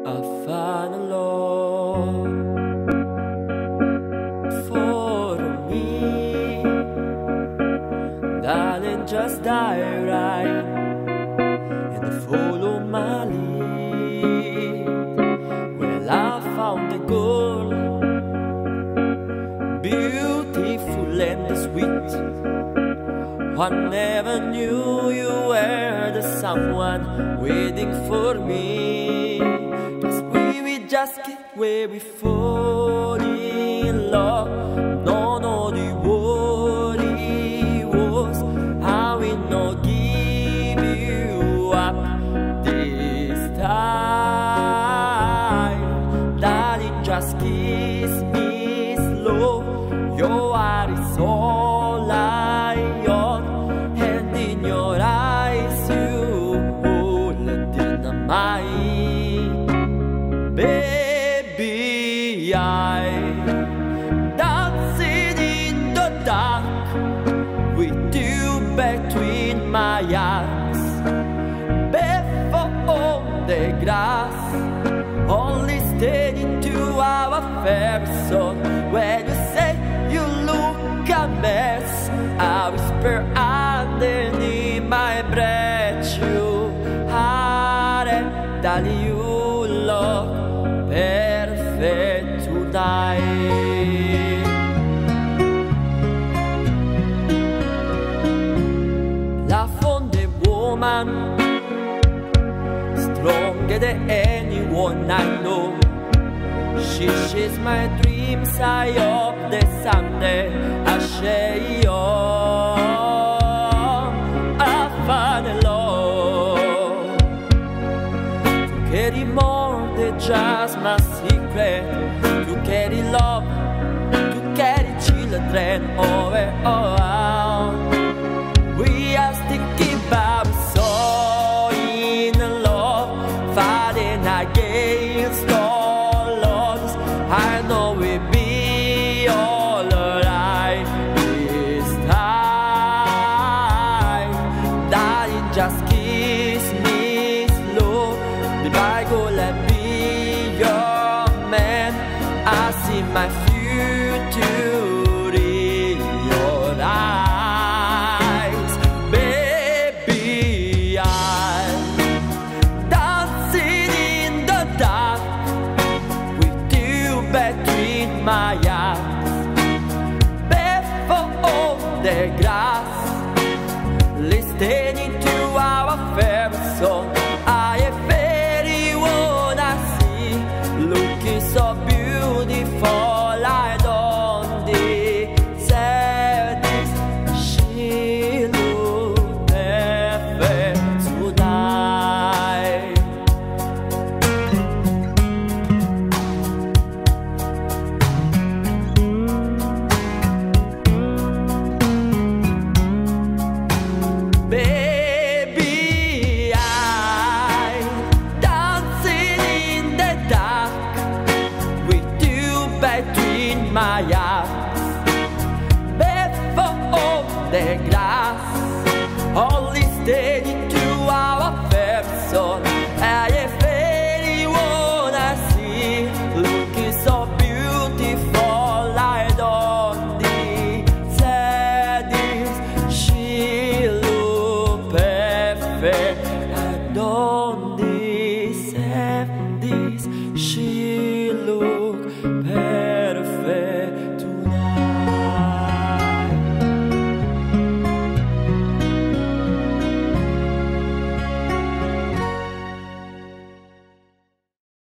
I found a love for me, darling, just die right and follow my lead. Well, I found a girl, beautiful and sweet. I never knew you were the someone waiting for me. 'Cause we just get where we fall in love. None of the worry was I will not give you up this time. Darling, just kiss me slow. Your heart is all I own, and in your eyes you hold dynamite. Baby, I'm dancing in the dark with you between my arms, barefoot on the grass, only standing to our favorite song. When you say you look a mess, I whisper underneath my breath, you are it, darling, you look perfect tonight. Love on the woman, stronger than anyone I know. She's my dreams, I hope that someday I'll share yours. I found a love to carry more than just my secret, to carry love, to carry children over all. We are sticking by so in love, fighting against all odds. I know we'll be all right this time. Darling, just kiss me slow. If I go, let be your man. I see my future in your eyes. Baby, I'm dancing in the dark with you between my arms, barefoot on the grass, listening to our favorite song. I am anyone I see, looking so beautiful. I don't deserve this. She looks perfect tonight. Baby, I'm dancing in the dark with you between my arms, barefoot on the grass, only standing to our favorite song. I am anyone I see, looking so beautiful. I don't deserve this. She looks perfect. I don't